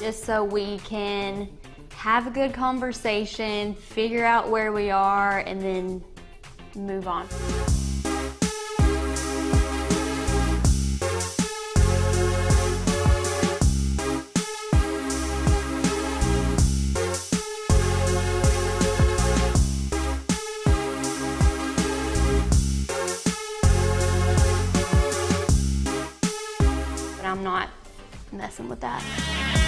just so we can have a good conversation, figure out where we are, and then move on. But I'm not messing with that.